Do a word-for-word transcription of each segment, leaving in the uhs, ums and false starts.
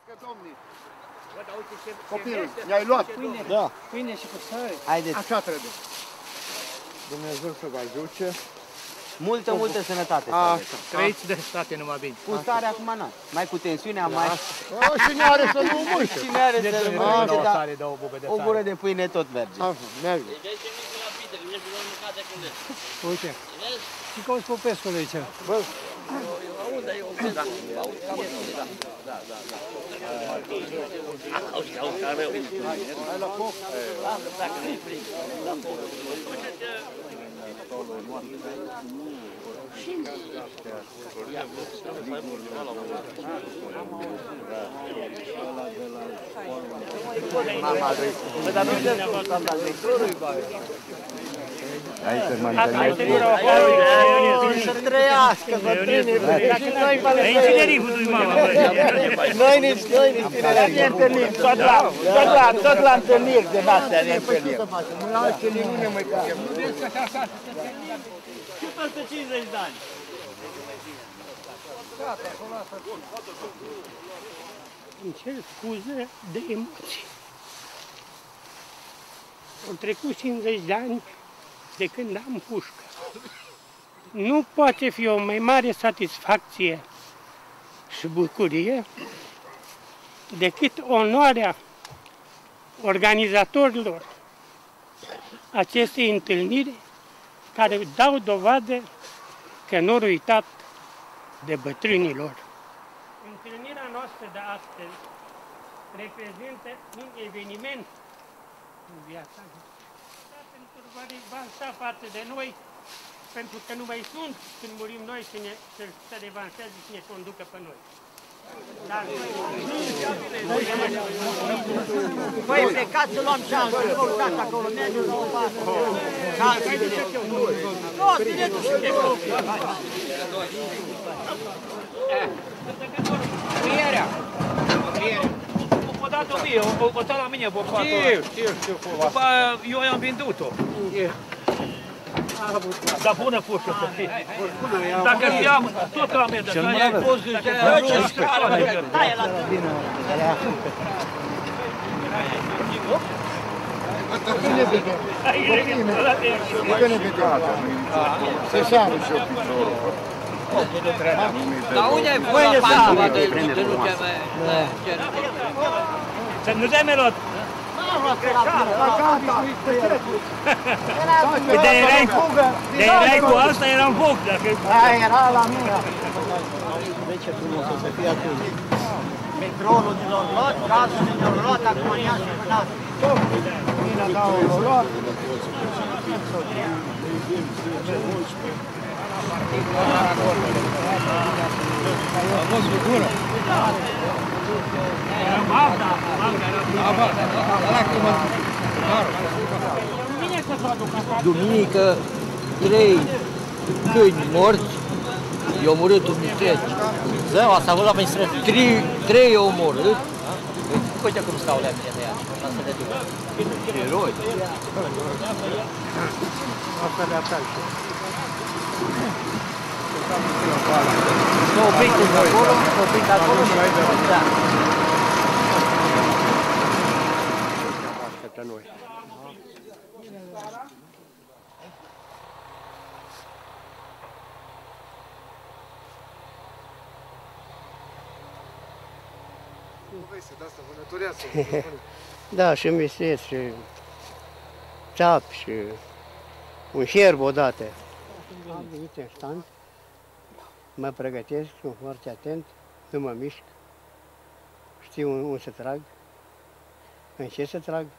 domnii. Copilul, i-ai luat? Pâine, da. Pâine și cu sări. Haideți. Așa trebuie. Dumnezeu să vă ajute. Multă, multă sănătate. Așa. Trăiți de state numai bine. Cu stare acum n-am. Mai cu tensiunea, mai... Cine are să nu muște? Cine are să nu muște, dar o gură de pâine tot merge. Așa, merge. Uite. Și cauți Popescul aici. Bă. Unde e o da, da, da, da. Auzi, auzi, ca rău. Hai la foc. Lasă, dacă nu-i frig, la foc. Dar nu te spun la lectorului, bă. Hai să mă întâlnesc. Să trăiască, bătrânii. E inginerii cu tu, mama, băi. Noi nici, noi nici tineri. Ne întâlnim, tot la, tot la, tot la întâlniri de astea ne întâlnim. La altele nu ne mai putem. Și peste cincizeci de ani. Îmi cer scuze de emoții. Au trecut cincizeci de ani de când am pușcă. Nu poate fi o mai mare satisfacție și bucurie decât onoarea organizatorilor acestei întâlniri care dau dovadă că nu au uitat de bătrânilor. Întâlnirea noastră de astăzi reprezintă un eveniment în viața noastră. Pentru va sta față de noi, pentru că nu mai sunt când murim noi să, ne, să, să revanșeze și ne conducă pe noi. Dar Păi plecați să luăm șansă, nu uitați acolo, mergeți la o bază. Șansă, nu, bine tu și te rog. Prierea. O dat-o mie, o dat la mine bopatul ăla. Știu, știu, știu. După aia eu i-am vândut-o. Dar bună pușcă să fie. Dacă știam, tot la mea, dacă ai fost de aia, ce scară, Taie la tine. Bine vede. Bine vede. Se seamă și eu piciorul. Dar unde ai pus la patru de nu te mai... să nu te-ai melot. De erai, de erai cu asta, era în foc. Aia era la mine. Vezi ce frumos o să fie atunci. Petrolul din Orlot, gazul din Orlot, acum ia și pânat. Mine da Orlot. A fost cu gură. Era Magda, Magda era Duminică, trei câini morți, i-au omorât Dumitreț. Zău, asta a avut la pe străzi. Trei, trei i-au omorât. Uite cum stau la mine de ea, la să le duc. Eroi. Asta le atacă. S-au oprit de acolo, s-au oprit de acolo și da. Asta pe noi. Da, și misez, și țap, și un șerb odată. Am venit în stand, mă pregătesc, sunt foarte atent, nu mă mișc, știu unde să trag, în ce să trag.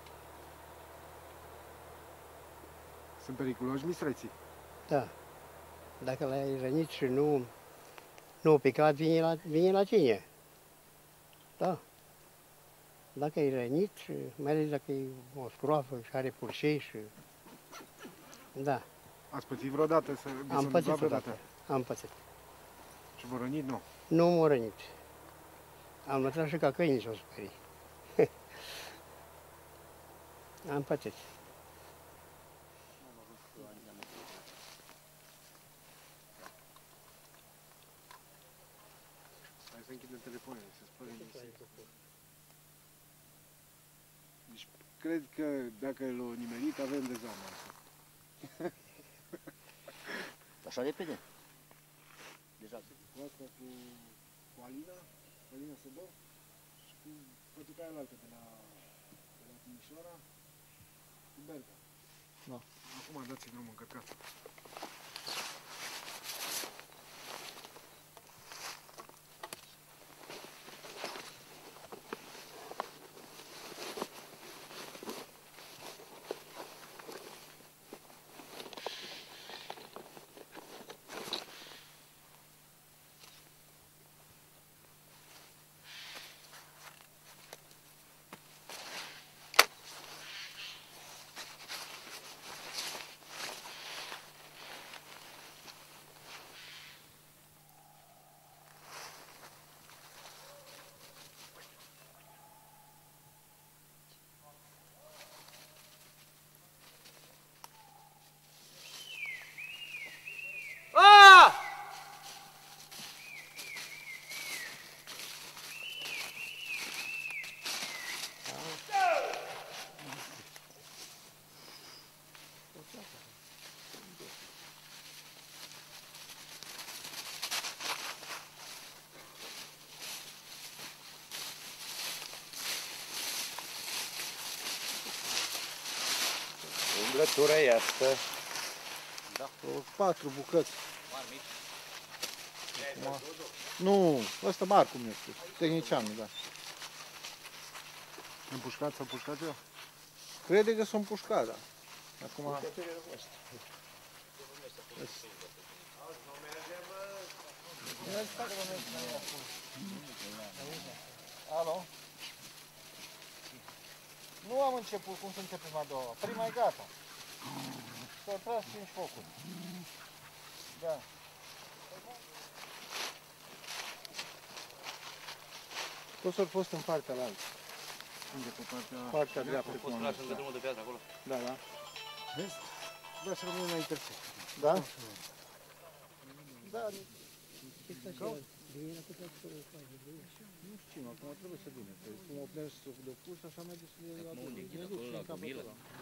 Sunt periculoși mistreții. Da. Dacă l-ai rănit și nu, nu o picat, vine la, vine la tine. Da. Dacă e rănit, mai ales dacă e o scroafă și are purșei și... Da. Ați pățit vreodată să Am pățit vreodată. Am pățit. Și vă rănit, nu? Nu m-a rănit. Am lăsat și ca câinii s-o sperii. Am pățit. Hai să închidem telefonul, să spălăm. cred că dacă l-o nimerit, avem dezamă. Așa repede? Deja. Cu asta cu, cu Alina, cu Alina Săbău și cu fătuca aia altă de la, de la Timișoara, cu Berga. Da. Acum dați-i drumul încărcat. Umblătura e asta. Da. O, patru bucăți. Mari mici. Acum... Nu, ăsta mare cum este, tehnicianul, da. Împușcat sau pușcat eu? Crede că sunt împușcat, da. Acum... Alo? Nu am început, cum să încep prima a doua. Prima e gata. S-au tras cinci focuri. Da. Toți au fost în partea la altă. Unde pe partea... Partea dreaptă. Poți să lași încă drumul de piatră acolo. Da, da. Vezi? Vreau să rămânem la intersecție. Da? Da. Nu știu, acum trebuie să vină. Cum o mers de pus, așa merge să le aduc. Unde e acolo la Cumilă?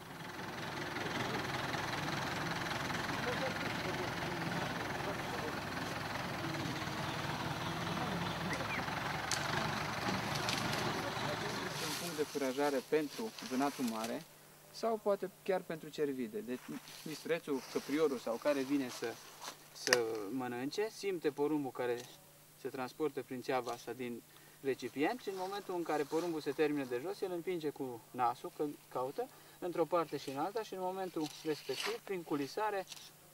Un punct de furajare pentru vânatul mare sau poate chiar pentru cervide. Deci mistrețul, căpriorul sau care vine să, să mănânce, simte porumbul care se transportă prin țeava asta din recipient și în momentul în care porumbul se termină de jos, el împinge cu nasul, că caută, într-o parte și în alta și în momentul respectiv, prin culisare,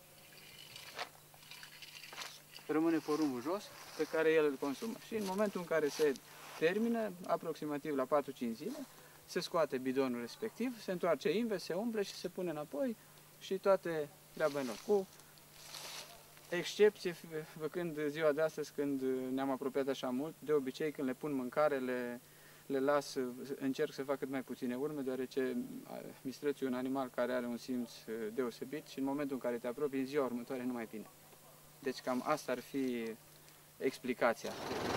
rămâne porumbul jos pe care el îl consumă. Și în momentul în care se termină, aproximativ la patru-cinci zile, se scoate bidonul respectiv, se întoarce invers, se umple și se pune înapoi și toate treaba în loc. Cu excepție, făcând ziua de astăzi, când ne-am apropiat așa mult, de obicei când le pun mâncare, le, le las, încerc să fac cât mai puține urme, deoarece mistrețul e un animal care are un simț deosebit și în momentul în care te apropii, în ziua următoare nu mai vine. Deci cam asta ar fi explicația.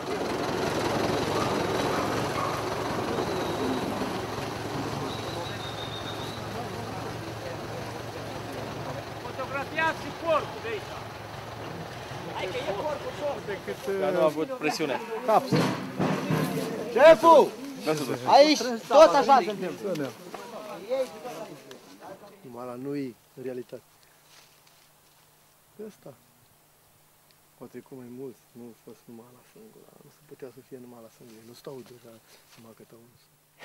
Fotografiați porcul de aici. Hai că e porcul sos. Dar nu a avut presiune. Capsă. Șeful! Aici tot așa se întâmplă. Numai la noi, în realitate. Ăsta. Poate cu mai mulți, nu a fost numai la sângura. Nu se putea să fie numai la sângura. Nu stau deja numai câte unul.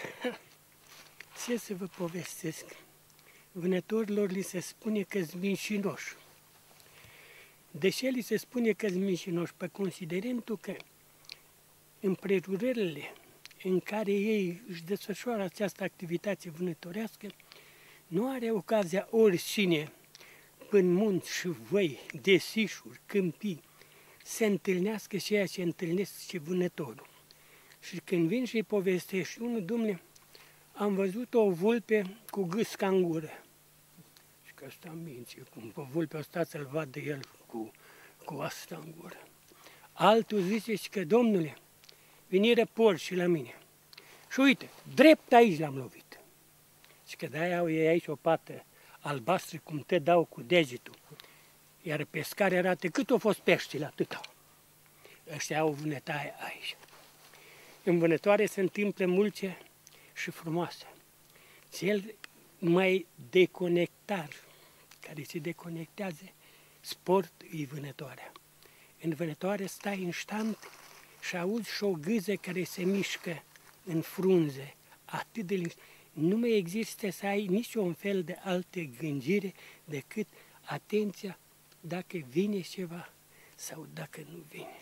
Ce să vă povestesc? Vânătorilor li se spune că-s mincinoși. Deși li se spune că-s mincinoși, pe considerentul că împrejurările în care ei își desfășoară această activitate vânătorească, nu are ocazia oricine, în munți și văi, desișuri, câmpii, se întâlnească și ceea ce întâlnesc și vânătorul. Și când vin și-i povestești unul, Dumne, am văzut o vulpe cu gâsca în gură. Și că ăsta minție, cum pe vulpea ăsta să-l vadă el cu, cu asta în gură. Altul zice și că, Domnule, viniră porci la mine. Și uite, drept aici l-am lovit. Și că de-aia au ei aici o pată albastră, cum te dau cu degetul. Iar pescare arată cât au fost peștile, atâta. Ăștia au vânătaie aici. În vânătoare se întâmplă multe și frumoase. Cel mai deconectar, care se deconectează, sport e vânătoarea. În vânătoare stai instant și auzi și o gâză care se mișcă în frunze, atât de liniște. Nu mai există să ai niciun fel de altă gândire decât atenția dacă vine ceva sau dacă nu vine.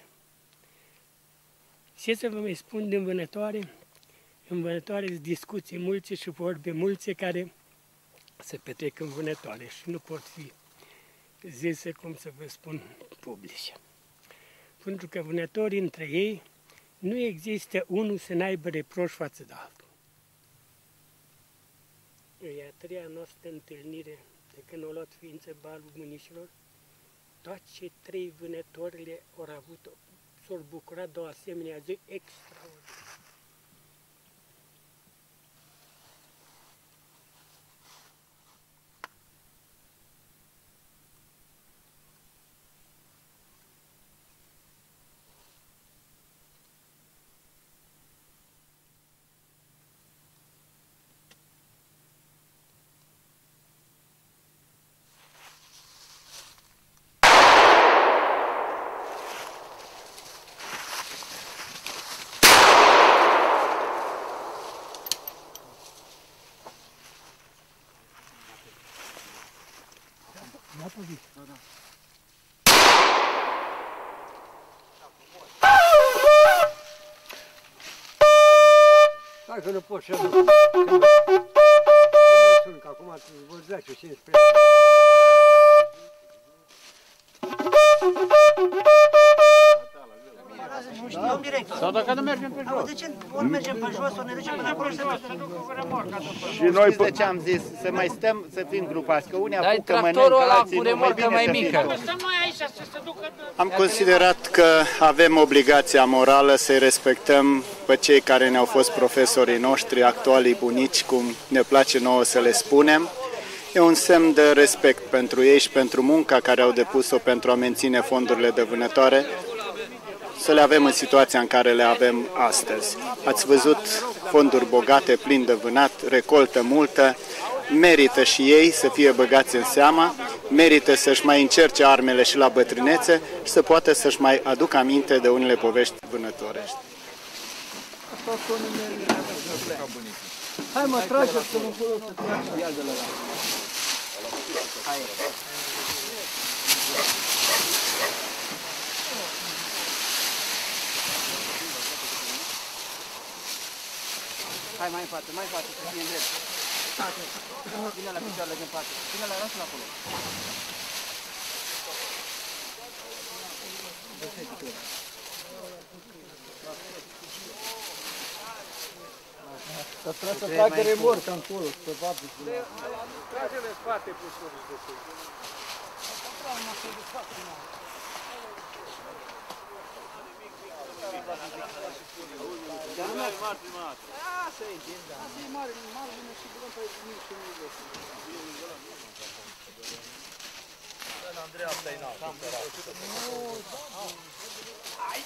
Ce să vă mai spun din vânătoare? În vânătoare sunt discuții multe și vorbe multe care se petrec în vânătoare și nu pot fi zise, cum să vă spun, publice. Pentru că vânătorii între ei nu există unul să n-aibă reproș față de altul. E a treia noastră întâlnire de când au luat ființă balul mânișilor. Toate cei trei vânătorile au avut, s-au bucurat de o asemenea zi extraordinară. Da, da. Hai că nu pot să aduc. Când sun, că acum vă zece cincisprezece. Nu știu, direct. Sau dacă nu mergem pe jos. De ce? Ori mergem pe jos, ori ne ducem până acolo și să ducă cu remorca. Și noi știți de ce am zis? Să mai stăm, să fim grupați, că unii apucă tractorul mănâncă, ăla alții cu nu, mai remorcă bine mai să mică. fim toți. Stăm noi aici să se ducă... Am considerat că avem obligația morală să-i respectăm pe cei care ne-au fost profesorii noștri, actualii bunici, cum ne place nouă să le spunem. E un semn de respect pentru ei și pentru munca care au depus-o pentru a menține fondurile de vânătoare, să le avem în situația în care le avem astăzi. Ați văzut fonduri bogate, plin de vânat, recoltă multă, merită și ei să fie băgați în seamă, merită să-și mai încerce armele și la bătrânețe și să poată să-și mai aducă aminte de unele povești vânătorești. Hai mă, trageți să mă încolo să trage. Ia de la ăla. Hai. Hai mai în față, mai în față, să fie în drept. Vine la picioarele din față. Vine la lasă-l acolo. Să trebuie să tragă remorca încolo, să vadă. Trage-le în spate puțin de sus. Dar nu mai mare prima dată. Asta e, da. Asta e mare, mare, vine și băgăm pe mic și mic. Andrei, asta e înalt. Hai!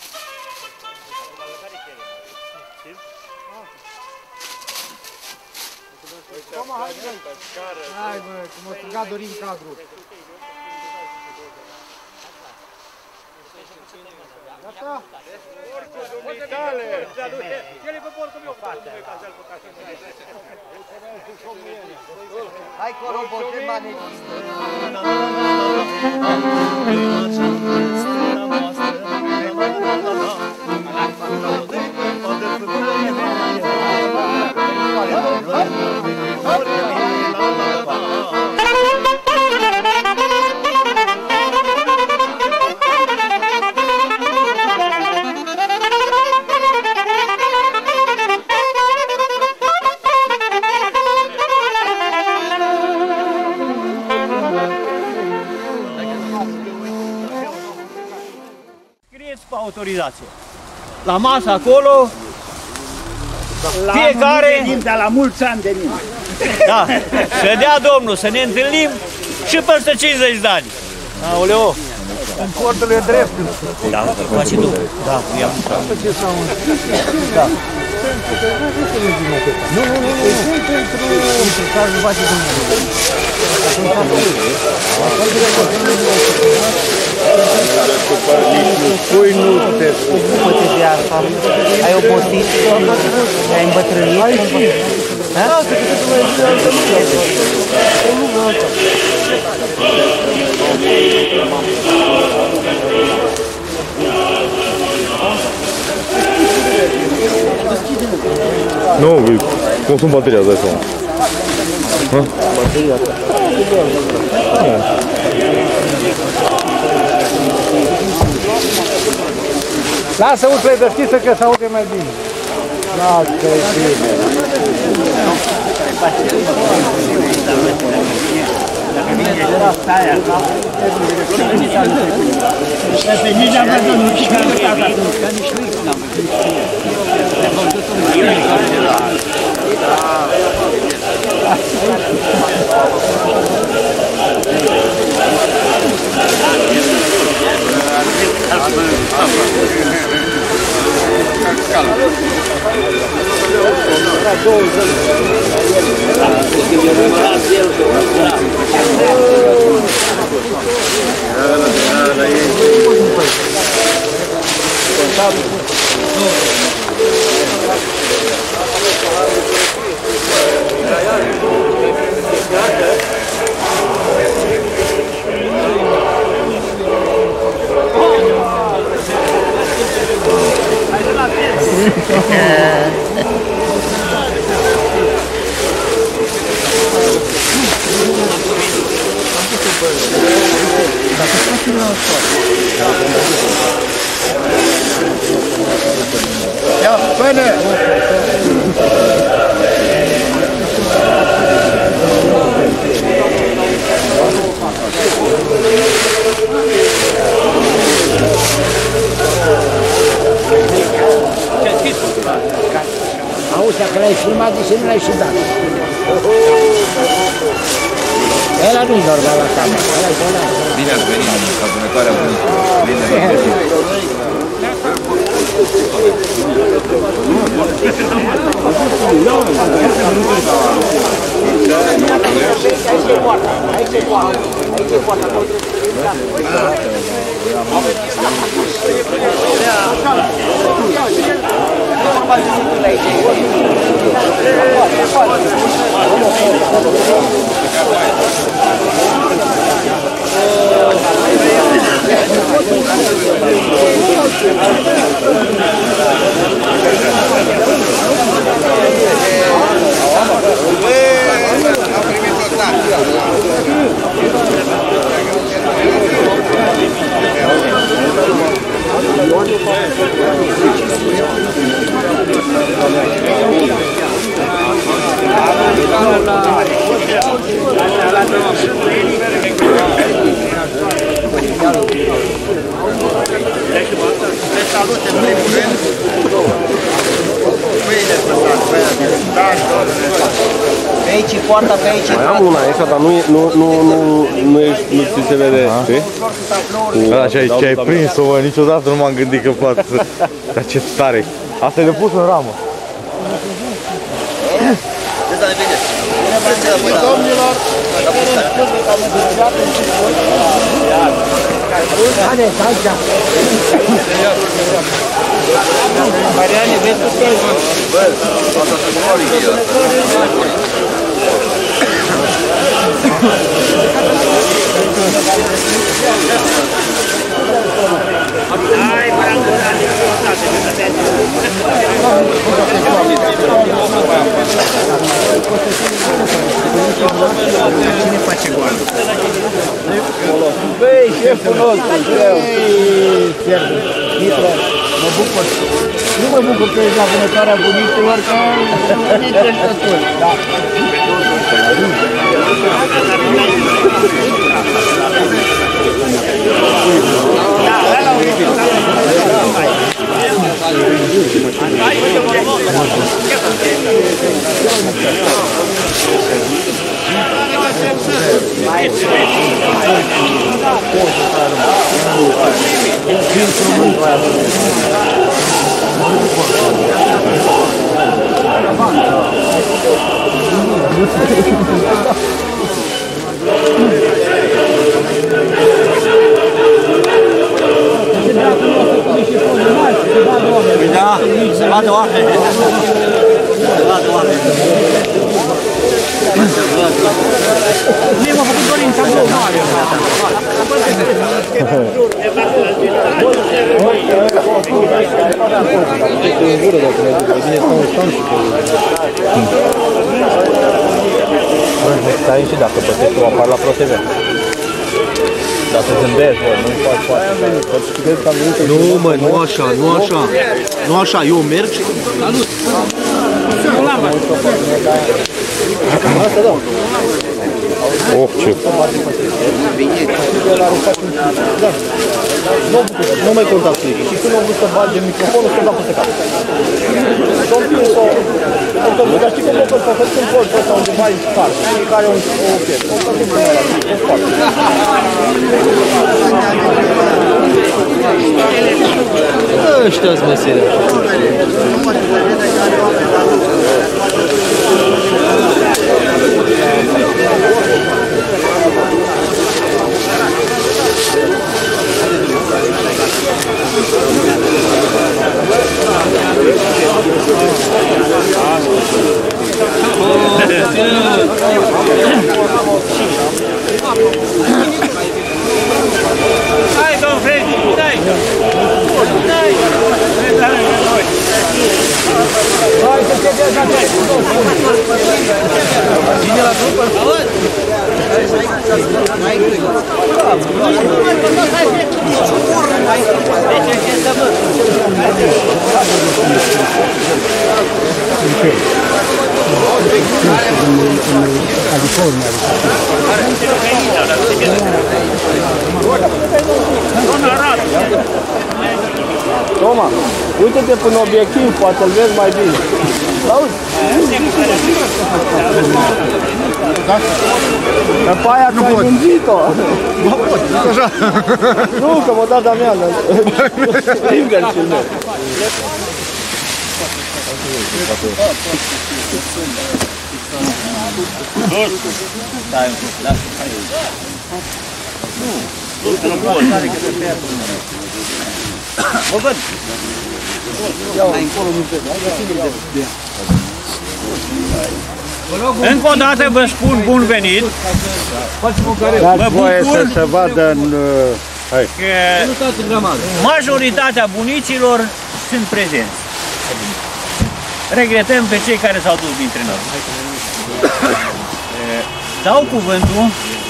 Hai bă, cum o striga Dorin cadru. Gata? Ele pe portul meu, Hai corobot, ce bani există? Autorizație. La masă acolo, la fiecare... Dar la mulți ani de mine. Da, să dea Domnul să ne întâlnim și peste cincizeci de ani. Aoleo! În portul e drept. Da, faci și tu. Da, i-am. Da. Nu, nu, nu, nu. Sunt pentru care nu face Dumnezeu. Pui nu te ocupă-te de asta. Ai obosit? Ai îmbătrânit? Ai și. Da, să te mai zi altă lucră. Nu, consum bateria, dai seama. Bateria ta. Lasă ușile deschise că se aude mai bine. Lasă-i bine. Dacă vine de la staia, da? Pe nici am văzut, nu știu că am stat atunci, că nici nu n-am văzut. Am văzut-o în Ia, până! Auzi, dacă l-ai filmat, de ce nu l-ai și dat? Ăla nu-i normal la camera, ăla-i ăla. Bine ați venit, ca vânătoarea bunicii. Bine ați venit. Aici e poarta, aici e poarta, aici e poarta. Pe aici e poarta, pe aici e mai am una aici, dar nu, nu, nu, nu, nu, ești, nu ți se vede, știi? Da, ce ai, ce ai prins-o, mă, niciodată nu m-am gândit că poate să... Dar ce tare! Asta e de pus în ramă. Domnilor, haideți, aici. Mariane, vezi cu tine? Bă, asta se moare. Hai, bravo, cine face goală? Băi, șeful nostru, greu. Mitro, mă bucur. Nu mă bucur că ești la vânătoarea bunicilor, că nici înștături. Da. Da, Da, se vadă oameni. Se vadă oameni. Mie m-a făcut doar în tablou mare. Stai și dacă plătești tu apar la ProTV. Dacă zâmbești, bă, nu-mi faci foarte. Nu, mă, nu așa, nu așa. Nu așa, eu merg și... Salut! Oh, ce... Nu mai contați cu ei. Și când au vrut să bage microfonul, să-l dau peste cap. S-au împins-o... Dar știi cum o să fac în colț ăsta undeva în spart. Fiecare o piesă. O să duc până ăla, în spart. Ăștia-s meseria. Hai, domn Fredi, dai! Dai! Hai să te dea de Vine la grupă? Toma, uite-te până obiectiv, poate îl vezi mai bine. Auzi? Că pe aia ți-ai gândit-o. Bă, pot, așa. Nu, că m-a dat Damian. Liber filmez. Stai un pic, lasă. Nu, nu pot. Mă văd. Mai încolo nu văd. Încă o dată vă spun bun venit. Dați voie să se vadă în... Hai. Că majoritatea bunicilor sunt prezenți. Regretăm pe cei care s-au dus dintre noi. Dau cuvântul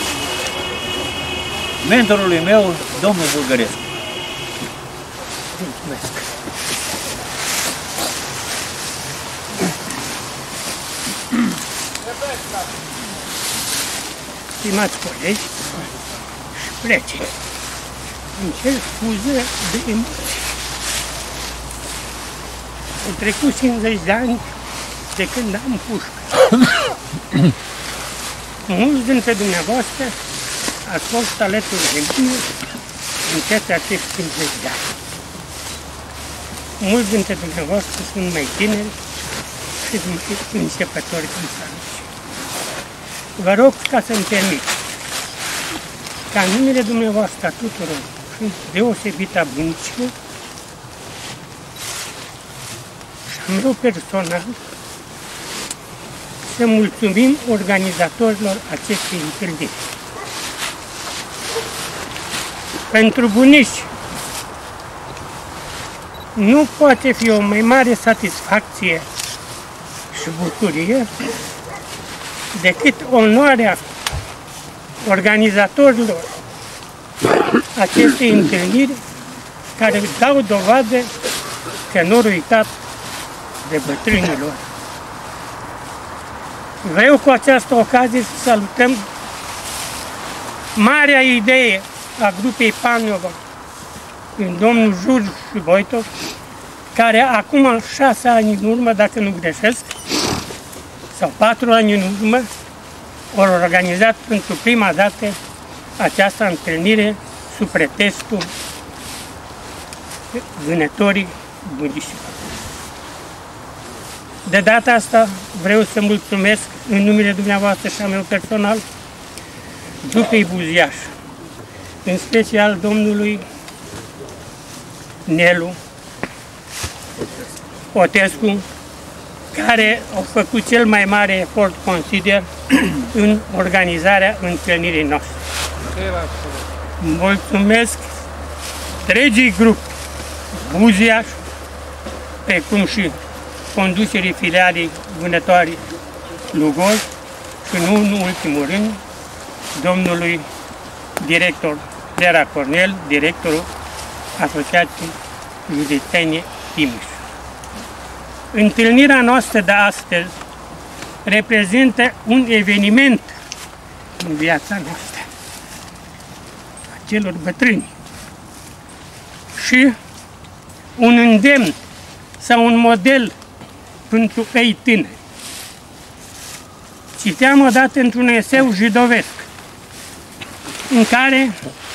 mentorului meu, domnul Bulgărescu. Mulțumesc. Stimați colegi și prieteni, îmi cer scuze de emoții. Au trecut cincizeci de ani de când am pușcă. Mulți dintre dumneavoastră ați fost alături de mine în toate acești cincizeci de ani. Mulți dintre dumneavoastră sunt mai tineri și mai începători cum să zice. Vă rog ca să-mi permiteți ca în numele dumneavoastră a tuturor și deosebit a bunicilor și a meu personal să mulțumim organizatorilor acestei întâlniri. Pentru bunici nu poate fi o mai mare satisfacție și bucurie decât onoarea organizatorilor acestei întâlniri care dau dovadă că nu au uitat de bătrânilor. Vreau cu această ocazie să salutăm marea idee a grupei Panova în domnul Jurju și Boitov, care acum șase ani în urmă, dacă nu greșesc, sau patru ani în urmă, au organizat pentru prima dată această întâlnire sub pretextul vânătorii bunicilor. De data asta vreau să mulțumesc în numele dumneavoastră și a meu personal grupei Buziaș, în special domnului Nelu Otescu, care au făcut cel mai mare efort, consider, în organizarea întâlnirii noastre. Mulțumesc întregii grup Buziaș, precum și conducerii filialei vânătoare Lugoj și nu în ultimul rând domnului director Lera Cornel, directorul Asociației Județene Timiș. Întâlnirea noastră de astăzi reprezintă un eveniment în viața noastră, a celor bătrâni, și un îndemn sau un model pentru ei tânări. Citeam odată într-un eseu jidovesc în care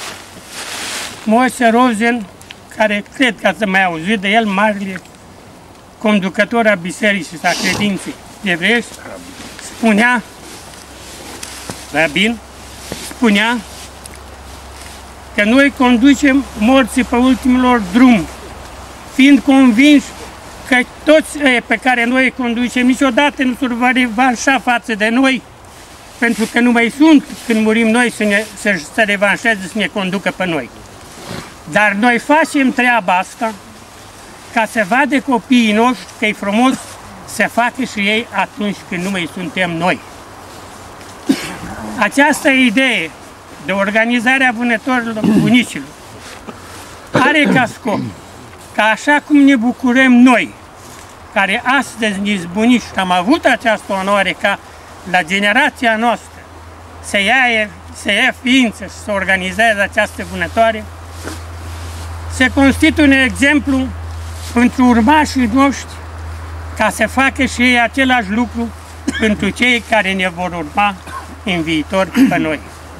Moise Rosen, care cred că ați mai auzit de el, marele conducător a bisericii și a credinței evreiești, spunea, rabin, spunea că noi conducem morții pe ultimul drum, fiind convinși că toți pe care noi îi conducem niciodată nu se vor revanșa față de noi, pentru că nu mai sunt când murim noi să, ne, să, să revanșeze, să ne conducă pe noi. Dar noi facem treaba asta ca să vadă copiii noștri că e frumos să facă și ei atunci când nu mai suntem noi. Această idee de organizare a vânătorilor bunicilor are ca scop ca așa cum ne bucurăm noi, care astăzi ne bunici și am avut această onoare ca la generația noastră să ia, să ia ființă și să organizeze această vânătoare, se constituie un exemplu pentru urmașii noștri ca să facă și ei același lucru pentru cei care ne vor urma în viitor pe noi.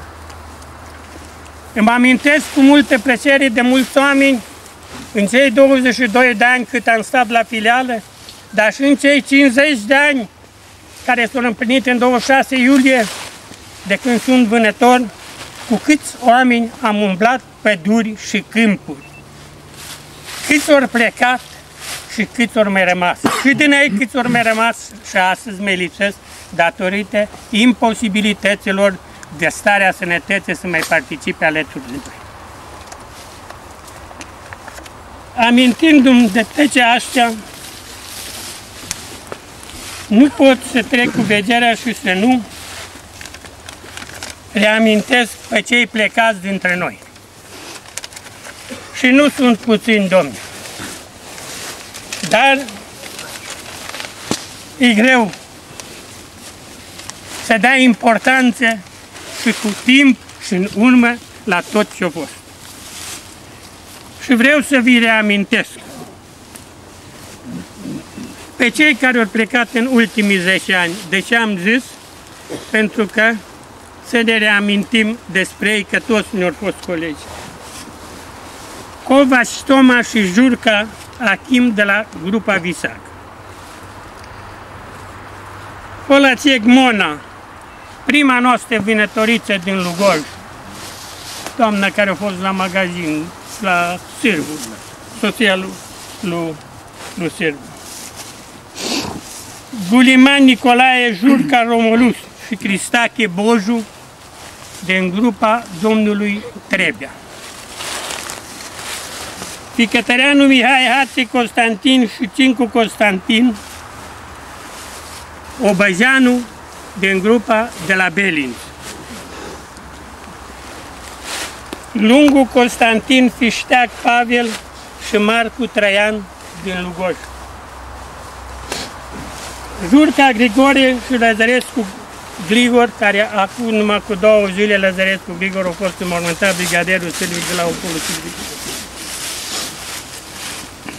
Îmi amintesc cu multă plăcere de mulți oameni în cei douăzeci și doi de ani cât am stat la filială, dar și în cei cincizeci de ani care s-au împlinit în douăzeci și șase iulie, de când sunt vânător, cu câți oameni am umblat păduri și câmpuri. Câți ori plecat și câți ori mai rămas. Și din ei câți ori mai rămas și astăzi mai lipsesc datorită imposibilităților de starea sănătății să mai participe alături de noi. Amintindu-mi de toate astea, nu pot să trec cu vederea și să nu reamintesc pe cei plecați dintre noi. Și nu sunt puțini, domni. Dar e greu să dai importanță și cu timp și în urmă la tot ce-a fost. Și vreau să vi reamintesc pe cei care au plecat în ultimii zece ani. De ce am zis? Pentru că să ne reamintim despre ei, că toți ne-au fost colegi. Covaci, Toma și Jurca Achim de la grupa Visac. Polacek Mona, prima noastră vânătoriță din Lugoj, doamna care a fost la magazin, la Sârbu, soția lui, lui, lui Sârbu. Guliman Nicolae Jurca Romulus și Cristache Boju din grupa domnului Trebia. Ficătăreanu Mihai Hațe Constantin și Cincu Constantin Obăjeanu din grupa de la Belinț. Lungu Constantin Fișteac Pavel și Marcu Traian din Lugoj. Jurca Grigore și Lăzărescu Grigor, care acum numai cu două zile Lăzărescu Grigor a fost înmormântat brigaderul Silviu de la Opolul Silviu.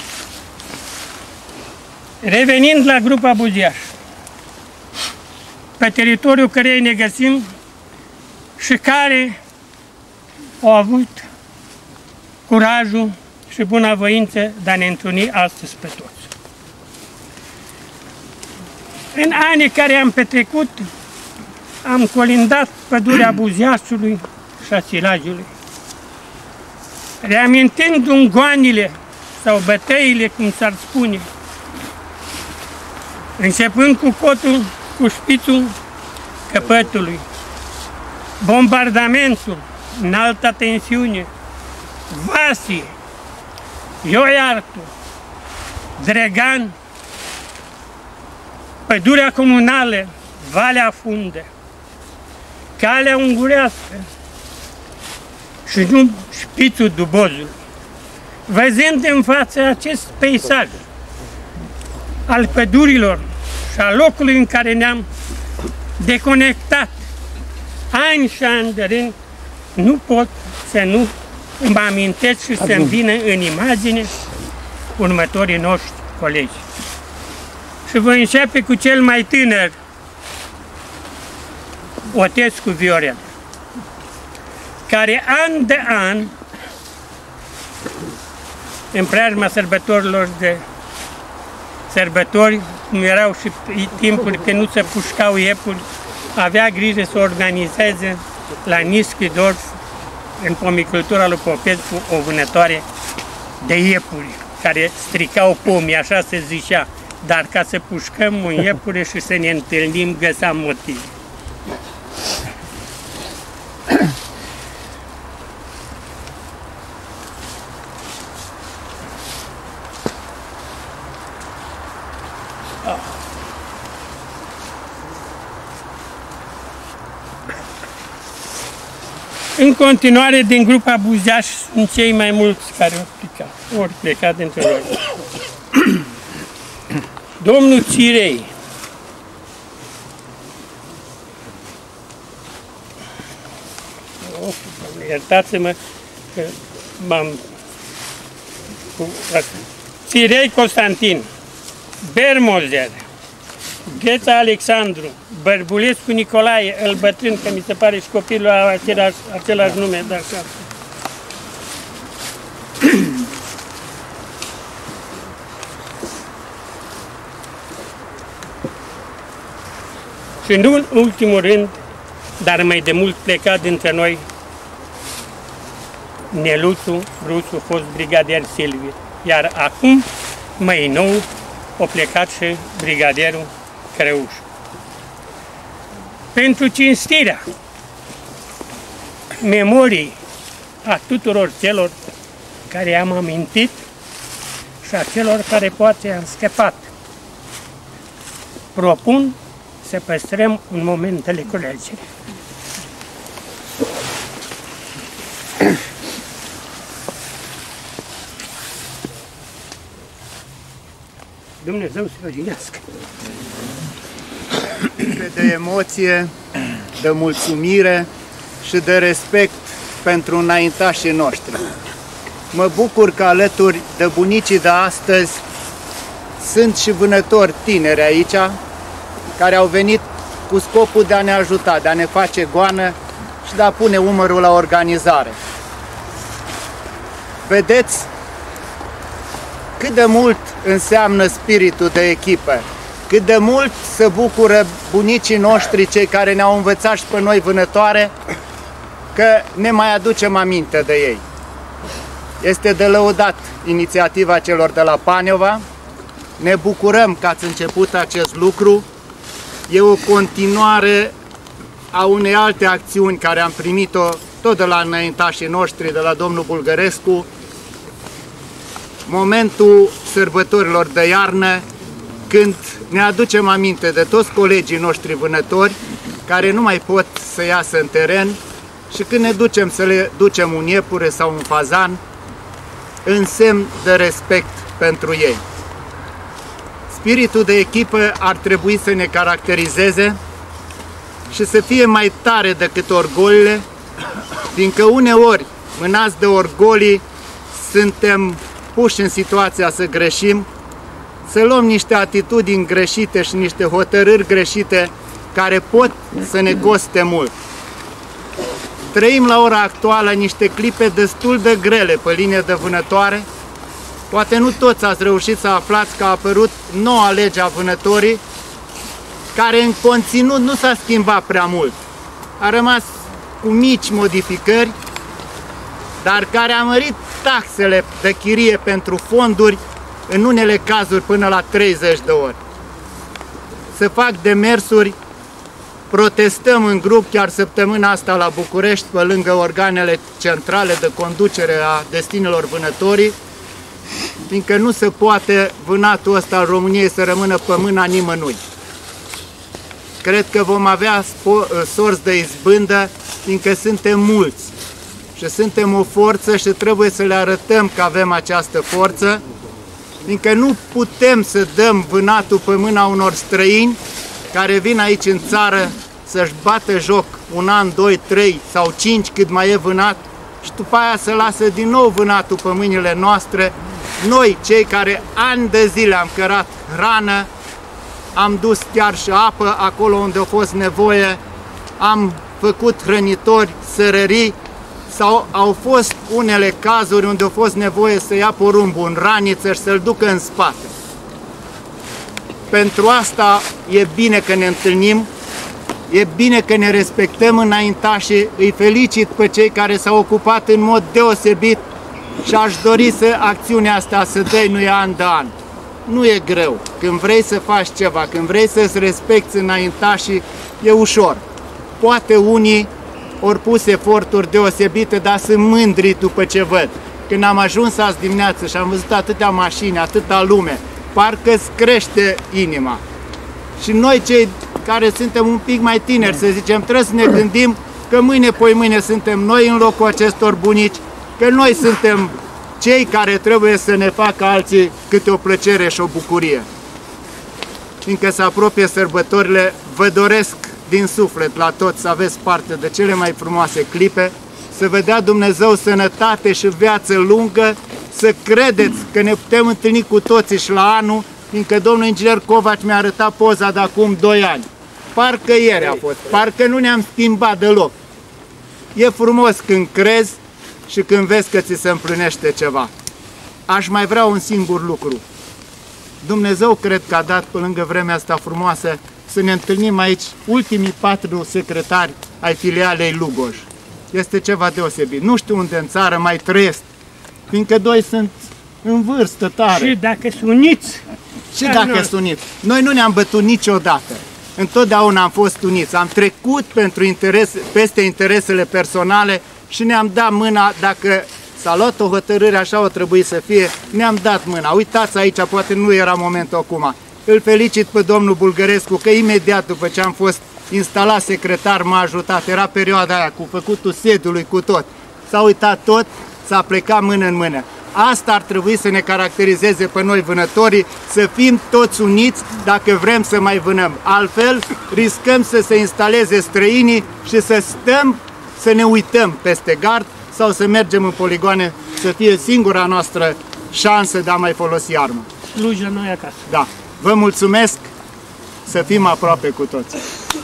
Revenind la grupa Buziaș, pe teritoriul cărei ne găsim și care au avut curajul și bunăvoință de a ne întâlni astăzi pe toți. În anii care am petrecut, am colindat pădurea Buziașului și a Silajului, reamintind dungoanele sau bătăile, cum s-ar spune, începând cu cotul, cu șpițul căpătului, bombardamentul, înalta tensiune, Vasie, Ioiartu, Dregan, pădurea comunală, Valea Fundă, Calea Ungurească și nu șpițul Dubozului. Văzând în față acest peisaj al pădurilor și al locului în care ne-am deconectat ani și ani de rând, nu pot să nu mă amintesc și să-mi vină în imagine următorii noștri colegi. Și voi începe cu cel mai tânăr, Otescu Viorel, care an de an, în preajma sărbătorilor de sărbători, cum erau și timpuri când nu se pușcau iepuri, avea grijă să organizeze la Nischidorf, în pomicultura lui Popescu, o vânătoare de iepuri, care stricau pomii, așa se zicea, dar ca să pușcăm un iepure și să ne întâlnim, găseam motive. În continuare, din grupa Buziaș sunt cei mai mulți care au plecat, ori plecat dintre noi. Domnul Cirei, oh, iertați-mă că m-am... Cirei Constantin, Bermozer, Gheța Alexandru, Bărbulescu Nicolae, îl bătrân, că mi se pare și copilul a același, același nume, dar așa. Și nu în ultimul rând, dar mai de mult plecat dintre noi, Neluțu Rusu, fost brigadier Silviu. Iar acum, mai nou, a plecat și brigadierul Crăuș. Pentru cinstirea memoriei a tuturor celor care am amintit și a celor care poate am scăpat, propun să păstrăm un moment de reculegere. Dumnezeu să vă jinească. De emoție, de mulțumire și de respect pentru înaintașii noștri. Mă bucur că alături de bunicii de astăzi sunt și vânători tineri aici, care au venit cu scopul de a ne ajuta, de a ne face goană și de a pune umărul la organizare. Vedeți cât de mult înseamnă spiritul de echipă, cât de mult se bucură bunicii noștri, cei care ne-au învățat și pe noi vânătoare, că ne mai aducem aminte de ei. Este de lăudat inițiativa celor de la Paneova. Ne bucurăm că ați început acest lucru. E o continuare a unei alte acțiuni care am primit-o tot de la înaintașii noștri, de la domnul Bulgărescu, momentul sărbătorilor de iarnă, când ne aducem aminte de toți colegii noștri vânători care nu mai pot să iasă în teren și când ne ducem să le ducem un iepure sau un fazan, în semn de respect pentru ei. Spiritul de echipă ar trebui să ne caracterizeze și să fie mai tare decât orgolile, fiindcă uneori, mânați de orgolii, suntem puși în situația să greșim, să luăm niște atitudini greșite și niște hotărâri greșite care pot să ne coste mult. Trăim la ora actuală niște clipe destul de grele pe linie de vânătoare. Poate nu toți ați reușit să aflați că a apărut noua lege a vânătorii, care în conținut nu s-a schimbat prea mult. A rămas cu mici modificări, dar care a mărit taxele de chirie pentru fonduri, în unele cazuri până la treizeci de ori. Se fac demersuri, protestăm în grup chiar săptămâna asta la București, pe lângă organele centrale de conducere a destinelor vânătorii, fiindcă nu se poate vânatul ăsta al României să rămână pe mâna nimănui. Cred că vom avea sorți de izbândă, fiindcă suntem mulți și suntem o forță și trebuie să le arătăm că avem această forță, fiindcă nu putem să dăm vânatul pe mâna unor străini care vin aici în țară să-și bată joc un an, doi, trei sau cinci cât mai e vânat și după aia să lasă din nou vânatul pe mâinile noastre. Noi, cei care ani de zile am cărat hrană, am dus chiar și apă acolo unde a fost nevoie, am făcut hrănitori, sărării, sau au fost unele cazuri unde a fost nevoie să ia porumbul în raniță și să-l ducă în spate. Pentru asta e bine că ne întâlnim, e bine că ne respectăm înaintașii, îi felicit pe cei care s-au ocupat în mod deosebit și aș dori să acțiunea asta să dăinuie an de an. Nu e greu. Când vrei să faci ceva, când vrei să-ți respecti înaintașii, e ușor. Poate unii ori pus eforturi deosebite, dar sunt mândri după ce văd. Când am ajuns azi dimineață și am văzut atâtea mașini, atâta lume, parcă-ți crește inima. Și noi cei care suntem un pic mai tineri, să zicem, trebuie să ne gândim că mâine, poi mâine suntem noi în locul acestor bunici, că noi suntem cei care trebuie să ne facă alții câte o plăcere și o bucurie. Fiindcă se apropie sărbătorile, vă doresc din suflet la toți să aveți parte de cele mai frumoase clipe, să vă dea Dumnezeu sănătate și viață lungă, să credeți că ne putem întâlni cu toții și la anul, fiindcă domnul inginer Covaci mi-a arătat poza de acum doi ani. Parcă ieri a fost, parcă nu ne-am schimbat deloc. E frumos când crezi și când vezi că ți se împlinește ceva. Aș mai vrea un singur lucru. Dumnezeu cred că a dat pe lângă vremea asta frumoasă să ne întâlnim aici ultimii patru secretari ai filialei Lugoj. Este ceva deosebit. Nu știu unde în țară mai trăiesc, fiindcă doi sunt în vârstă tare. Și dacă sunt uniți. Și dacă sunt uniți. Noi nu ne-am bătut niciodată. Întotdeauna am fost uniți. Am trecut pentru interes, peste interesele personale și ne-am dat mâna. Dacă s-a luat o hotărâre, așa o trebuie să fie, ne-am dat mâna. Uitați aici, poate nu era momentul acum. Îl felicit pe domnul Bulgărescu că imediat după ce am fost instalat secretar m-a ajutat. Era perioada aia cu făcutul sediului, cu tot. S-a uitat tot, s-a plecat mână în mână. Asta ar trebui să ne caracterizeze pe noi vânătorii, să fim toți uniți dacă vrem să mai vânăm. Altfel riscăm să se instaleze străinii și să stăm, să ne uităm peste gard sau să mergem în poligoane, să fie singura noastră șansă de a mai folosi armă. Sluji noi acasă. Da. Vă mulțumesc, să fim aproape cu toți.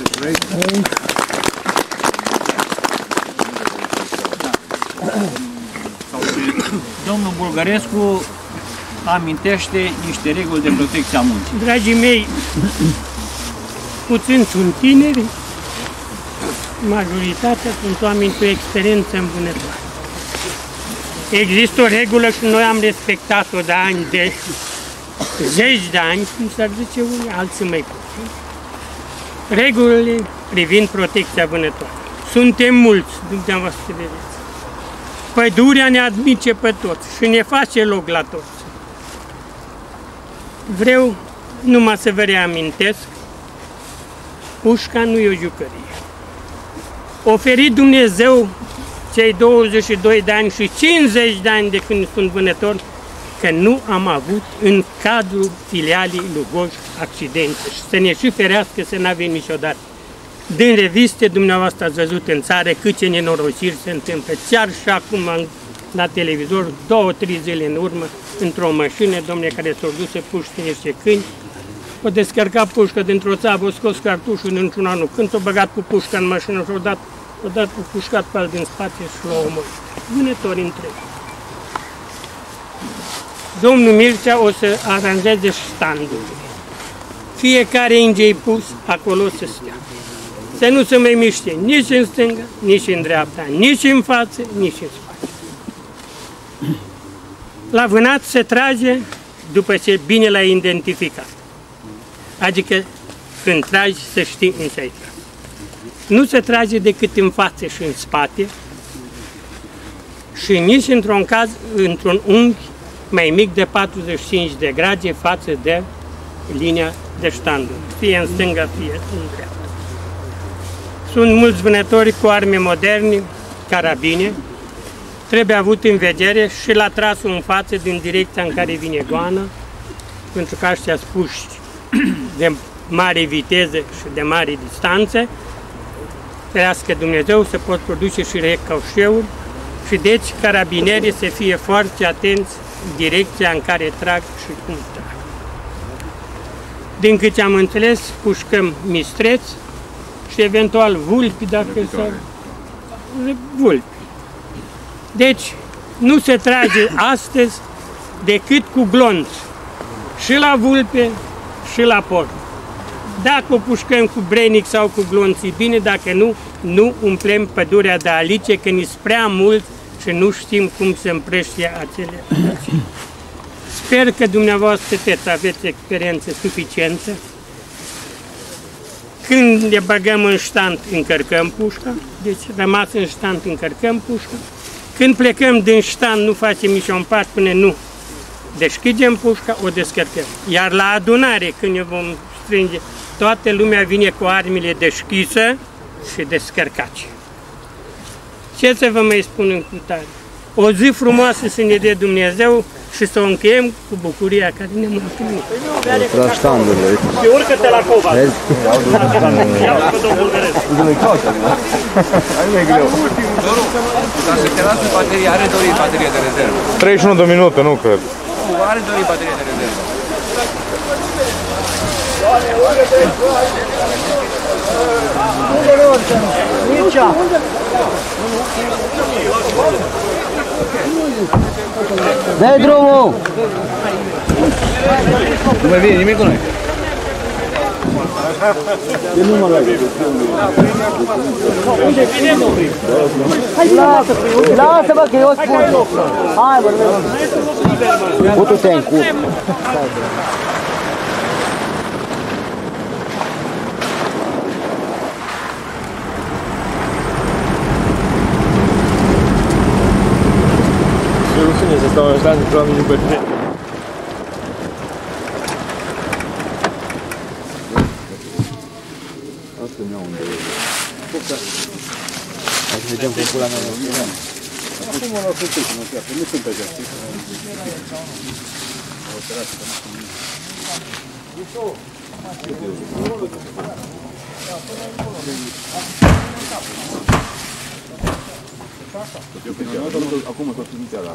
Domnul Bulgărescu amintește niște reguli de protecție a muncii. Dragii mei, puțini sunt tineri, majoritatea sunt oameni cu experiență în vânătoare. Există o regulă și noi am respectat-o de ani, de zeci de ani, cum s-ar zice unii, alții mai puțin. Regulile privind protecția vânătoare. Suntem mulți, dumneavoastră vedeți. Pădurea ne admice pe toți și ne face loc la toți. Vreau numai să vă reamintesc, pușca nu e o jucărie. Oferit Dumnezeu cei douăzeci și doi de ani și cincizeci de ani de când sunt vânător, că nu am avut în cadrul filialii Lugoj accidente și să ne și ferească să n-avem niciodată. Din reviste, dumneavoastră ați văzut în țară câte nenorociri se întâmplă. Chiar și acum la televizor, două, trei zile în urmă, într-o mașină, domnule, care s-au dus să puște niște câini o descărcat pușcă dintr-o țavă, o scos cartușul dintr-un anul. Când s-o băgat cu pușca în mașină și-o dat, o dat cu pușcat pe al din spate și l-a omorât. Vânători întregi. Domnul Mircea o să aranjeze standul. Fiecare inge pus, acolo să stea. Să nu se mai miște nici în stânga, nici în dreapta, nici în față, nici în spate. La vânat se trage după ce bine l-ai identificat. Adică când tragi să știi unde ai tras. Nu se trage decât în față și în spate și nici într-un caz, într-un unghi mai mic de patruzeci și cinci de grade față de linia de ștandul, fie în stânga, fie în dreapta. Sunt mulți vânători cu arme moderne, carabine, trebuie avut în vedere și la trasul în față din direcția în care vine goana, pentru că aștia spuși de mare viteză și de mare distanță, ferească Dumnezeu, se pot produce și recaușeuri și deci carabinerii să fie foarte atenți în direcția în care trag și cum trag. Din câte am înțeles, pușcăm mistreți și eventual vulpi, dacă s-au... vulpi. Deci, nu se trage astăzi decât cu glonț, și la vulpe, și la porc. Dacă o pușcăm cu brenic sau cu glonții, bine, dacă nu, nu umplem pădurea de alice, că ni-s prea mult și nu știm cum se împrăștie acele alice. Sper că dumneavoastră toți aveți experiență suficientă. Când ne băgăm în ștant, încărcăm pușca, deci rămas în ștant, încărcăm pușca. Când plecăm din ștant, nu facem nici un pas până nu deschidem pușca, o descărcăm. Iar la adunare, când ne vom strânge, toată lumea vine cu armele deschise și descărcace. Ce să vă mai spun în cântare? O zi frumoasă să ne dea Dumnezeu și să o încheiem cu bucuria care ne-am întâlnit. La ștandurile, uite. Și urcă-te la cova. Vezi? Ia-l pe domnul Bulgăresc. Hai mai greu. Dar să te lasă baterie, are dorit baterie de rezervă. treizeci și unu de minute, nu cred. Nu, are dorit baterie de rezervă. Mircea! Dă-i drumul! Nu mai vine nimic cu noi. De numărul ăla. Lasă, lasă, bă, că eu spun. Hai, bă, Putu-te în cur. Rușine să stau în ștant și oamenii în bătrâni. Asta mi-au unde e. Hai să vedem cum pula mea mă spune. Acum mă las un pic, nu chiar, nu sunt pe jos. Acum tot trimitea la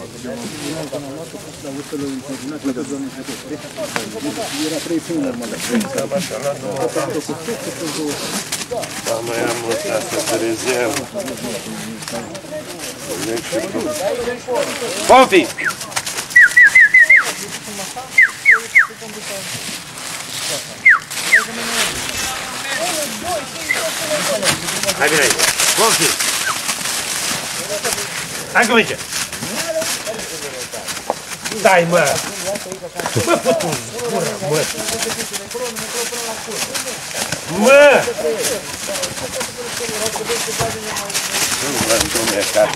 Era trei filme normale. Da, mai am asta pe rezervă. Confi! Hai bine aici. Confi! Hai cu mice! Dai, mă! Mă, putu! Mă! Mă! Mă! Nu vreau să mă iertat.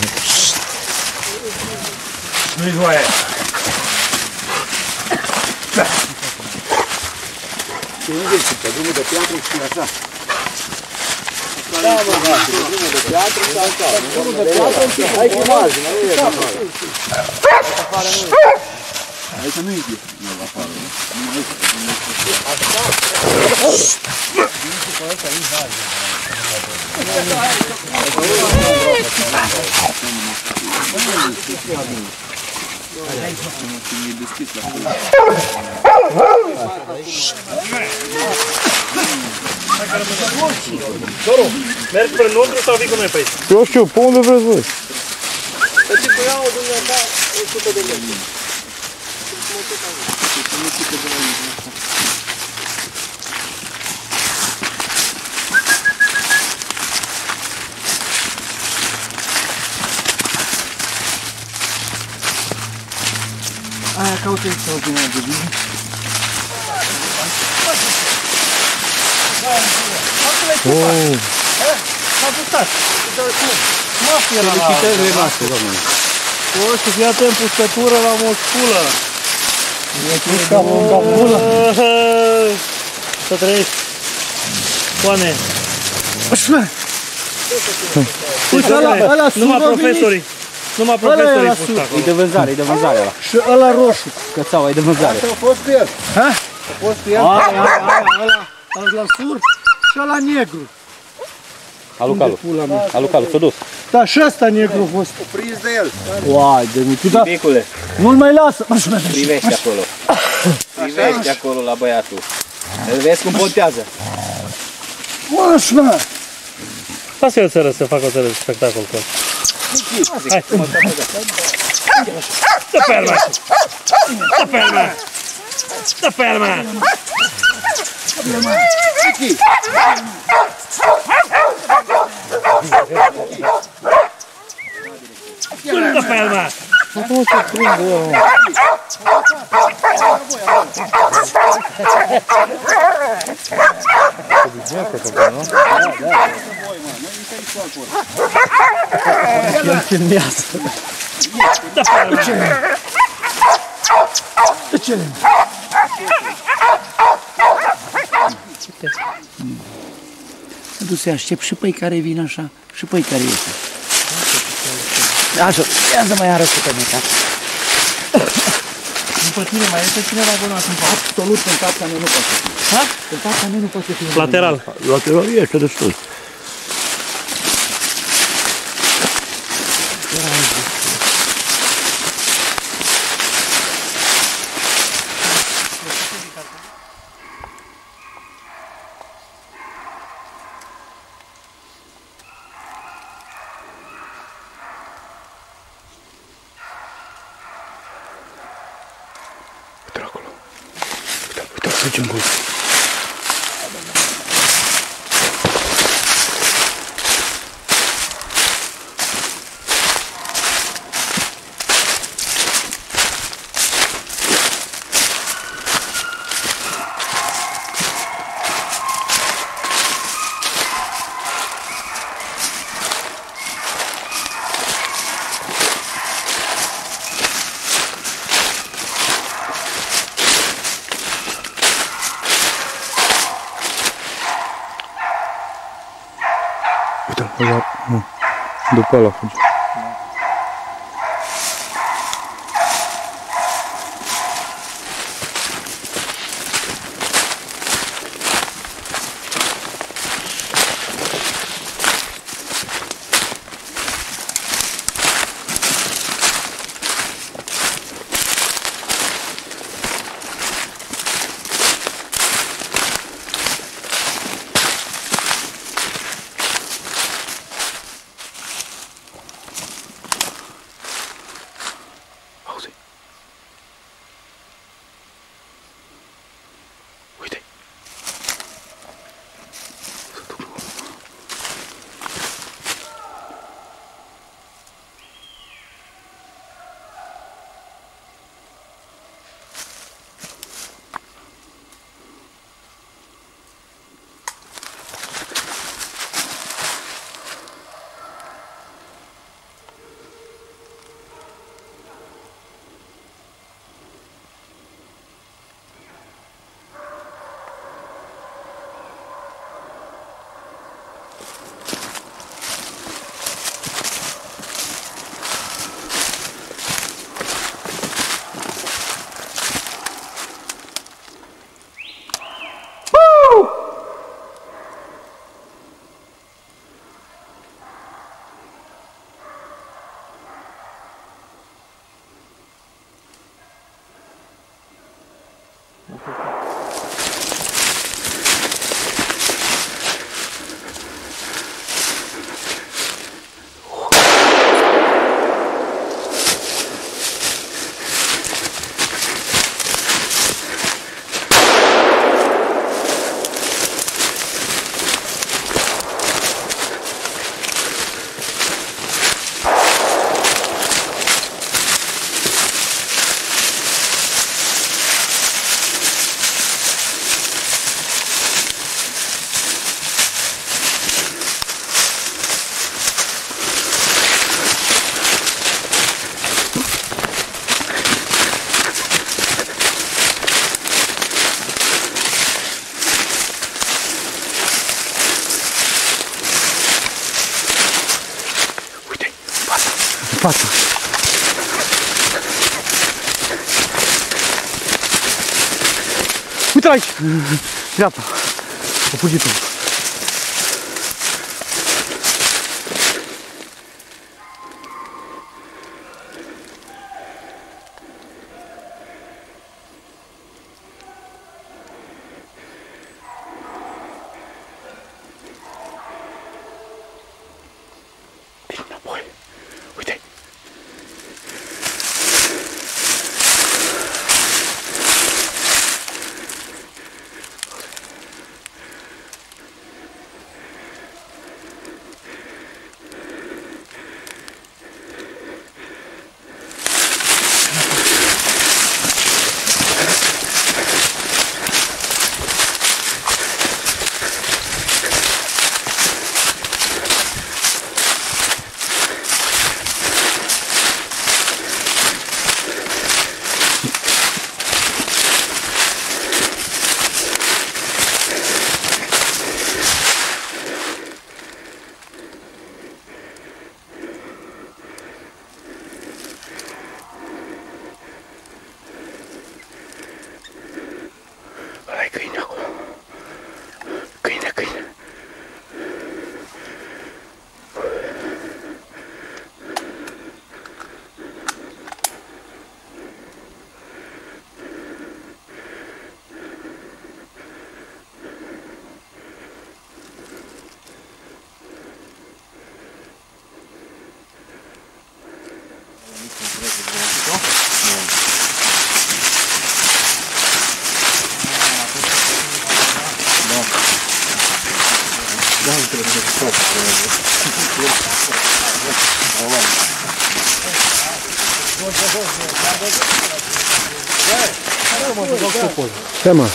Nu-i voie! Ce înveți? Pe drumul de piatră și așa. Da, mă, da, pe drumul de piatră și așa. Pe drumul de piatră și așa. Hai cu imagine, nu e afară. Afară nu e. Aici nu e el afară, nu? Nu mai este. Așa? Nu știu că ăsta e imagine. E deschis la fel. Doru, mergi pe înăuntru sau vii cu noi pe aici? Eu știu, pe unde vreți voi? Să-ți cu iau dumneata o sută de metri. Aia caută extraordinar de bine. Oh. S-a pustat. Mafia la... Felicitările noastre, doamne. O, să fii atent pustătură la mosculă. Să trăiești. Coane. Uite, ăla, numai profesorii. Numai profesorii pus acolo. E de vânzare, e de vânzare ăla. Și ăla roșu. Cățaua, e de vânzare. Asta a fost cu el. Ha? A fost cu el. Aia, aia, aia, ăla, ăla sur și ăla negru. Alucalu, Alucalu, s-a dus. Da, și ăsta negru a fost. Prins de el. Uai, de micu, da. Bicule, Nu-l mai lasă. privește acolo. Privește acolo la băiatul. Îl vezi cum pontează. Mă, Lasă el țără să facă o țără de spectacol cu el. Hai! Dă pe el, mă! Dă pe el, mă! Dă pe el, mă! Dă pe el, mă! Acum se prinde eu, mă. El filmează. Dă pe el, mă! De ce? Du-se, aștept și pe care vin așa, și pe care iese. Așa, ia să mai arăt pe mine. După tine mai este cineva gonat în față? Absolut, în fața mea nu poate fi. Ha? În fața mea nu poate fi. Lateral. Lateral este destul. Uite acolo. Uite, uite, mergem cu. Uite, ăla, nu. După ăla fuge. față. Uite-l aici! Dreapta. A fugit unul. Ce mă?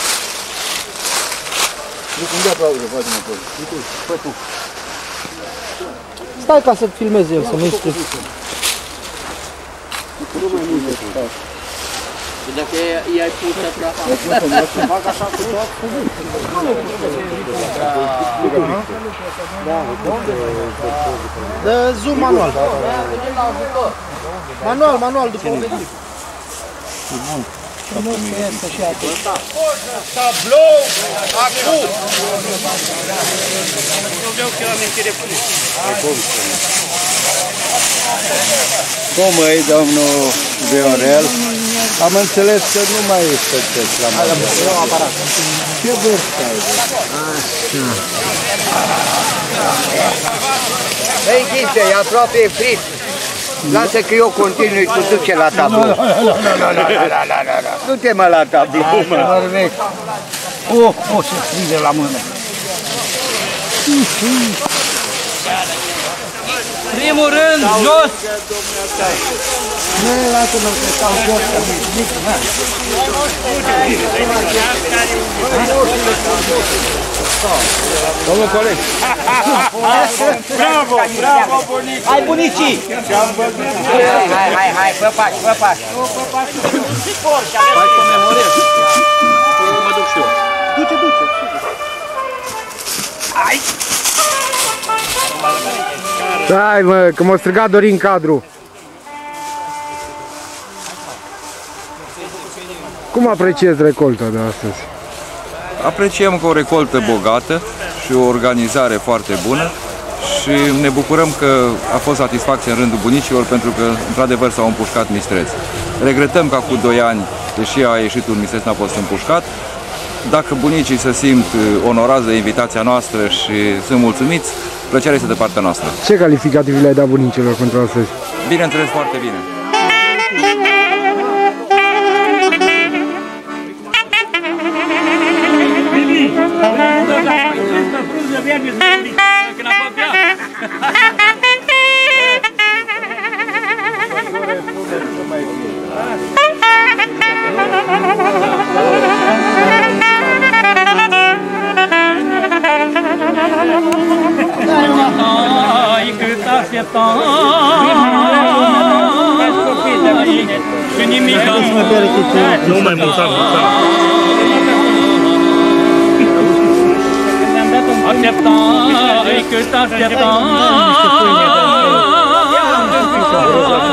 Stai ca să filmeze el, să nu-i stric. Dacă i-ai pus așa... Fac așa cu tot. Dă zoom manual. Manual, manual, după un medic. Tablou! Acum! Cum e, domnul Viorel? Am înțeles că nu mai sunteți la mare. Ce vârstă ai? Așa. Băi, Ghinte, e aproape frit. Lasă că eu continui cu duce la tablou. Nu, nu, nu, nu, nu. Du-te mă la tablou, mă. O, o să strige la mână. Primul rând, jos! Nu, lasă-mă că stau jos, că mi-e mic, mă. Domnul coleg! Bravo, bravo, bunici! Hai, bunicii! Hai, hai, hai, hai, fă pași, fă pași! Hai să memorez! Mă duc și eu. Du-te, du-te! Hai! Stai mă, că m-a strigat Dorin cadru. Cum apreciezi recolta de astăzi? Apreciem că o recoltă bogată și o organizare foarte bună și ne bucurăm că a fost satisfacție în rândul bunicilor pentru că într-adevăr s-au împușcat mistreți. Regretăm că cu doi ani, deși a ieșit un mistreț, n-a fost împușcat. Dacă bunicii se simt onorați de invitația noastră și sunt mulțumiți, plăcerea este de partea noastră. Ce calificativ le-ai dat bunicilor pentru astăzi? Bineînțeles, foarte bine. Ai, cât așteptam și nimic nu mai mulțam, mulțam. Așteptam, cât așteptam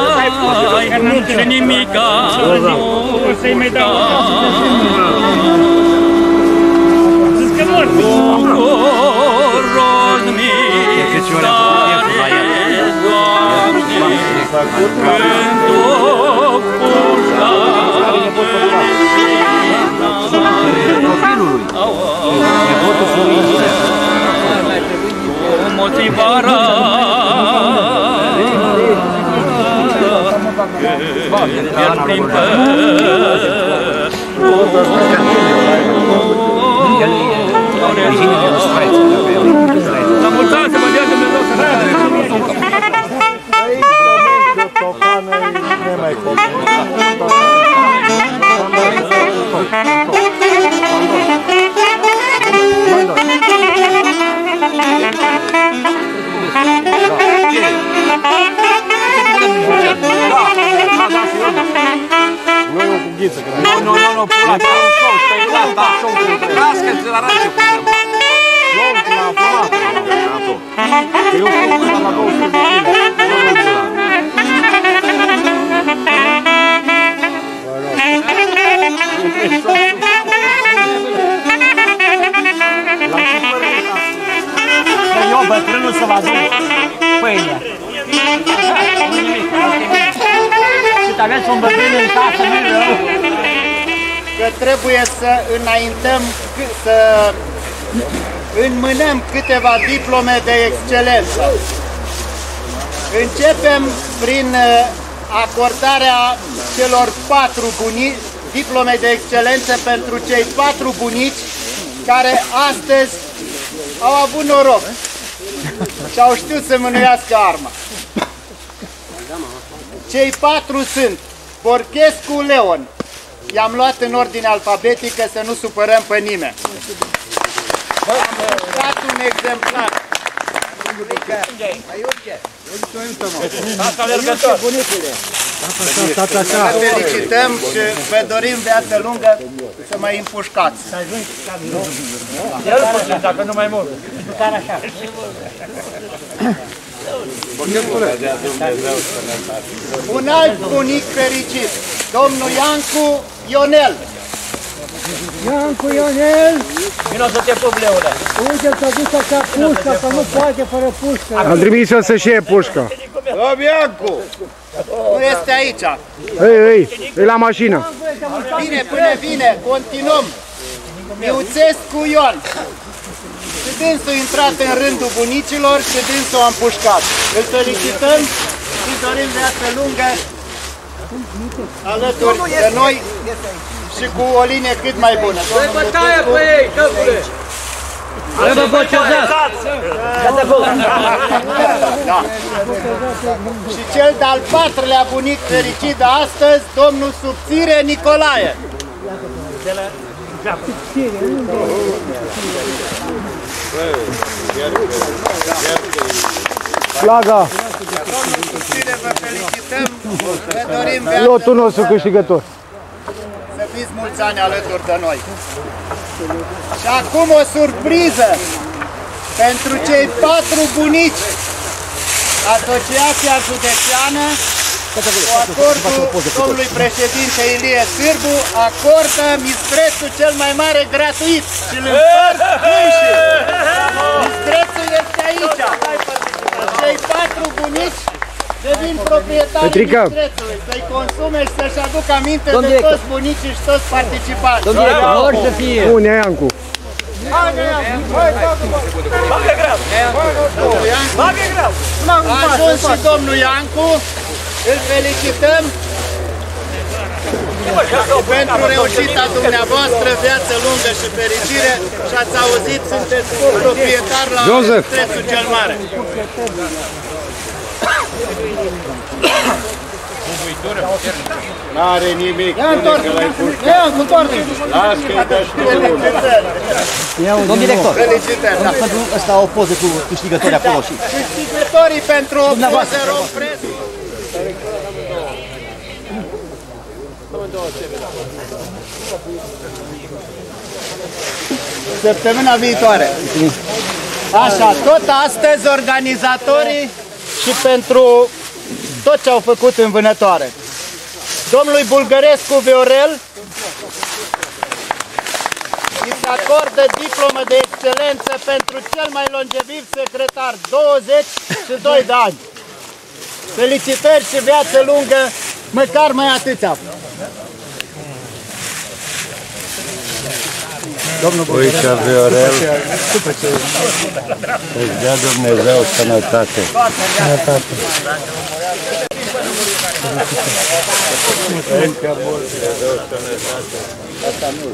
și nimica nu să-i mai dau. Zici că mor. Rod mi stare, Doamne, când o pușca Copilului. Nepotul Florințe. motivara el plimbă la mulți ani să vă dea Dumnezeu să Nu, nu, cu ghiță. Nu, nu, nu, nu, pula ta, un șou, stai clar, da, cască-ți la rage cu tău. Luăm la fumat. Că eu fum la două sute de kg. Eu, bătrânul, să vă aduc pâinea. Nu nimic, cât aveți un bătrân în casă, nu-i rău. Că trebuie să înaintăm, să înmânăm câteva diplome de excelență. Începem prin acordarea celor patru bunici, diplome de excelență pentru cei patru bunici care astăzi au avut noroc și au știut să mânuiască arma. Cei patru sunt Borchescu Leon. I-am luat în ordine alfabetică să nu supărăm pe nimeni. Am dat un exemplar. Vă felicităm și vă dorim viață lungă să mai împușcați. El dacă nu mai mult. Un alt bunic fericit, domnul Iancu Ionel. Iancu Ionel! Vino să te pup, Leone! Uite, ți-a dus așa pușca, că nu poate fără pușcă. Am trimis-o să-și iei pușca. Domnul Iancu! Nu este aici. Ei, ei, e la mașină. Bine, până vine, continuăm. Miuțescu Ion. Și dânsul a intrat în rândul bunicilor și dânsul a împușcat. Îl felicităm și dorim viață lungă alături de noi și cu o linie cât mai bună. Dă-i bătaie pe ei, căpule! Trebuie bătezat! Da. Și cel de-al patrulea bunic fericit de astăzi, domnul Subțire Nicolae. Flaga! Domnul Subțire, vă felicităm, vă dorim viață Lotul nostru câștigător. să fiți mulți ani alături de noi. Și acum o surpriză pentru cei patru bunici. Asociația Județeană, cu acordul domnului președinte Ilie Sârbu, acordă mistrețul cel mai mare gratuit și îl împart înșii. Mistrețul este aici. Cei patru bunici devin proprietarii mistrețului, să-i consume și să-și aducă aminte de toți bunicii și toți participanții. Domnul director, ori să fie. Bune, Iancu. Bagă greu! Bagă greu! A ajuns și domnul Iancu, îl felicităm pentru reușita dumneavoastră, viață lungă și fericire și ați auzit, sunteți proprietar la mistrețul cel mare. N-are nimic, spune că l-ai pușcat. Ia, întoarce! Las că-i dă și tu. Domnul director, felicitări! pentru ăsta o poză cu câștigători acolo și... Câștigătorii pentru o poză Romfred. Săptămâna viitoare. Așa, tot astăzi organizatorii și pentru tot ce au făcut în vânătoare. domnului Bulgărescu Viorel îi se acordă diplomă de excelență pentru cel mai longeviv secretar, douăzeci și doi de ani. Felicitări și viață lungă, măcar mai atâția. Domnul Uite, Viorel, îți dea Dumnezeu sănătate. Sănătate. Asta nu.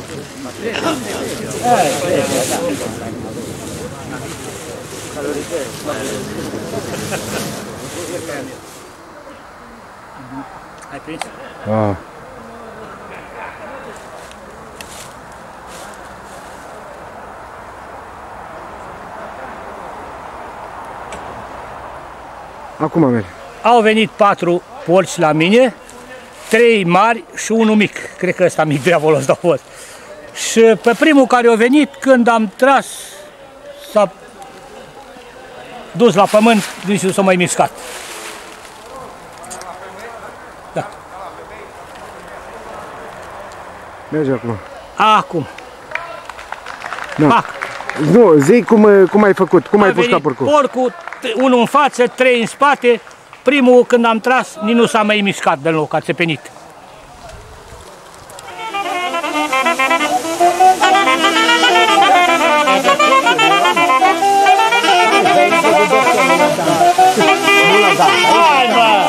Ai prins? Ah. Acum merg. Au venit patru porci la mine, trei mari și unul mic. Cred că ăsta mic diavolos a fost. Și pe primul care a venit, când am tras, s-a dus la pământ, nici nu s-a mai mișcat. Da. Merge acum. Acum. Nu, Pac. nu zi cum, cum ai făcut, cum A ai pușcat venit porcul. porcul, unul în față, trei în spate. Primul, când am tras, nici nu s-a mai mișcat deloc, a țepenit. Hai, bă!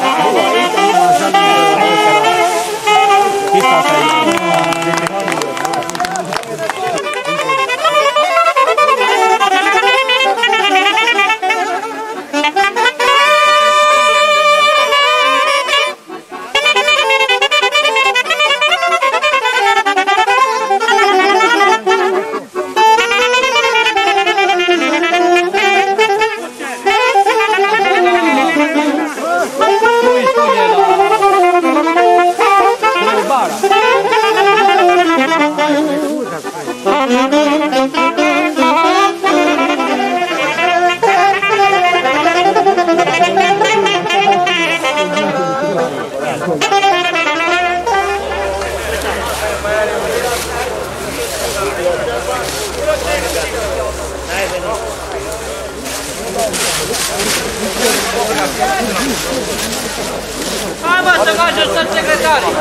Hai mă, să mergem să secretarii!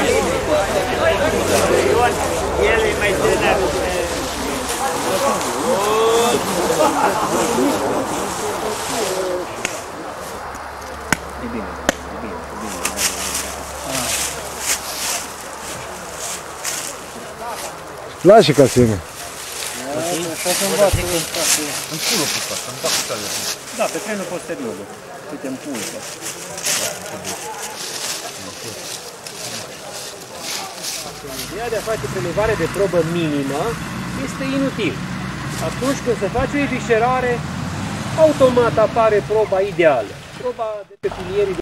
El e mai tânăr. E bine, e bine, e bine. Lasă ca să ime. În culul ăsta, să-mi fac ușa de asta. Da, pe trenul posterior. Uite, în pulul ăsta. Ideea de a face prelevare de probă minimă este inutil. Atunci când se face o eviscerare, automat apare proba ideală. Proba de pe pilierii